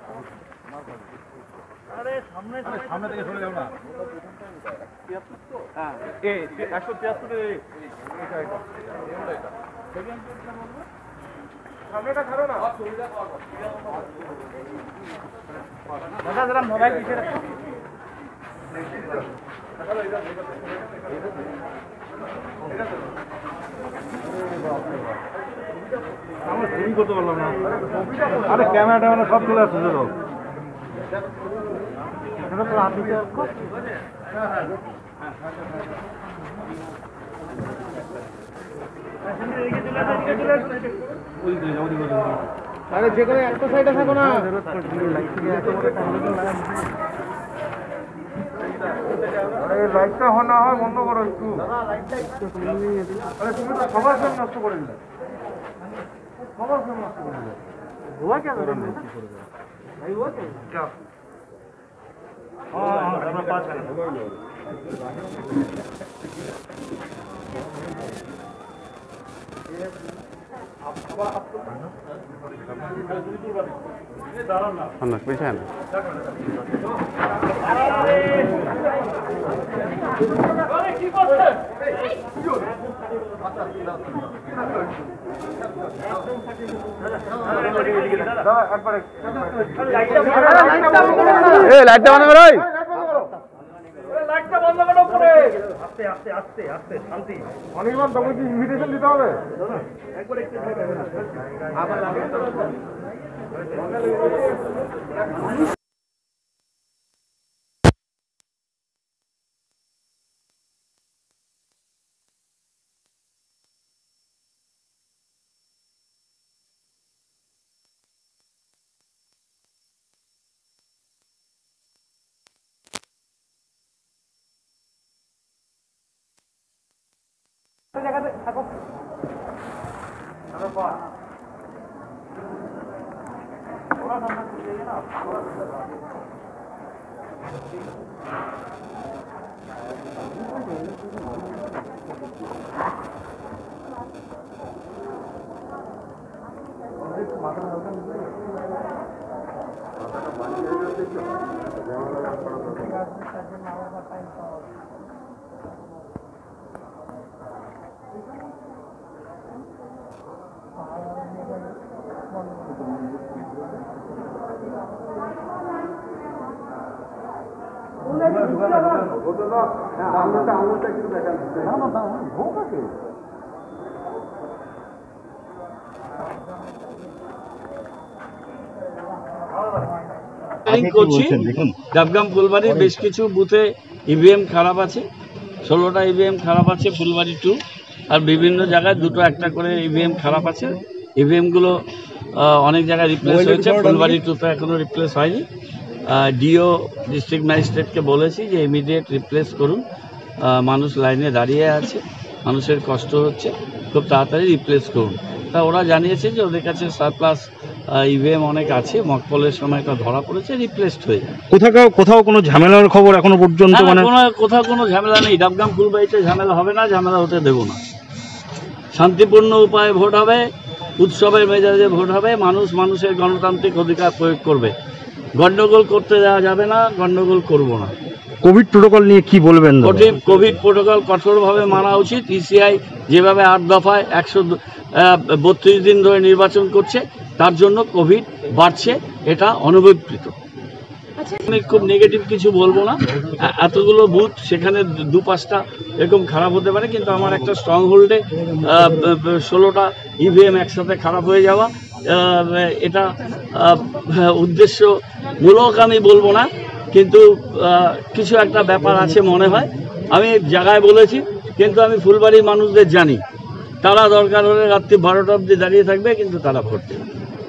আরে সামনে সামনে থেকে সরে যাও না। 73 হ্যাঁ 173 এটা সামনেটা ছাড়ো না। দাদা জরা মোবাইল পিছে রাখো। আমরা শুরু করতে পারলাম না। আরে ক্যামেরাটা মানে সব চলে আসছে তো। এটা তো আপনি কি রাখো? হ্যাঁ আরে যে কোনো একটা সাইডে থাকো না। আরে লাইটটা না হয় বন্ধ করো একটু। আরে তুমি তো সবার সামনে নষ্ট করে দিলে। সবার সামনে নষ্ট করে দিলে। हुआ क्या भाई हुआ क्या? हाँ हमें 5 Anak bisa na. লাইটটা বন্ধ করো। লাইটটা বন্ধ করো পরে। আস্তে আস্তে আস্তে আস্তে শান্তি। অনির্বাণ তোমাকে কি ইনভিটেশন দিতে হবে? একবার একটু আবার লাগে। জায়গাতে থাকো। আরে বাহ। ওরা নাম্বার দিয়ে না। ডাবগ্রাম ফুলবাড়ির বেশ কিছু বুথে ইভিএম খারাপ আছে, 16টা ইভিএম খারাপ আছে ফুলবাড়ি 2, আর বিভিন্ন জায়গায় 2টো একটা করে ইভিএম খারাপ আছে। ইভিএমগুলো অনেক জায়গায় রিপ্লেস হয়েছে, ফুলবাড়ি 2তে এখনও রিপ্লেস হয়নি। ডিও ডিস্ট্রিক্ট ম্যাজিস্ট্রেটকে বলেছি যে ইমিডিয়েট রিপ্লেস করুন, মানুষ লাইনে দাঁড়িয়ে আছে, মানুষের কষ্ট হচ্ছে, খুব তাড়াতাড়ি রিপ্লেস করুন। তা ওরা জানিয়েছে যে ওদের কাছে সারপ্লাস ইভিএম অনেক আছে, মকপলের সময় এটা ধরা পড়েছে, রিপ্লেসড হয়ে যায়। কোথাও কোনো ঝামেলার খবর এখনো পর্যন্ত মানে কোথাও কোনো ঝামেলা নেই। ডাবগ্রাম ফুলবাড়িতে ঝামেলা হবে না, ঝামেলা হতে দেব না। শান্তিপূর্ণ উপায়ে ভোট হবে, উৎসবের মেজাজে ভোট হবে, মানুষ মানুষের গণতান্ত্রিক অধিকার প্রয়োগ করবে। গণ্ডগোল করতে দেওয়া যাবে না, গণ্ডগোল করব না। কোভিড প্রোটোকল নিয়ে কি বলবেন? কোভিড প্রোটোকল কঠোরভাবে মানা উচিত। ইসিআই যেভাবে 8 দফায় 132 দিন ধরে নির্বাচন করছে, তার জন্য কোভিড বাড়ছে, এটা অনভিপ্রেত। আমি খুব নেগেটিভ কিছু বলবো না। এতগুলো বুথ, সেখানে 2-5টা এরকম খারাপ হতে পারে, কিন্তু আমার একটা স্ট্রং হোল্ডে 16টা ইভিএম একসাথে খারাপ হয়ে যাওয়া, এটা উদ্দেশ্যমূলক আমি বলবো না, কিন্তু কিছু একটা ব্যাপার আছে মনে হয়। আমি জায়গায় বলেছি, কিন্তু আমি ফুলবাড়ির মানুষদের জানি, তারা দরকার হলে রাত্রি 12টা অবধি দাঁড়িয়ে থাকবে, কিন্তু তারা ভোট দেবে।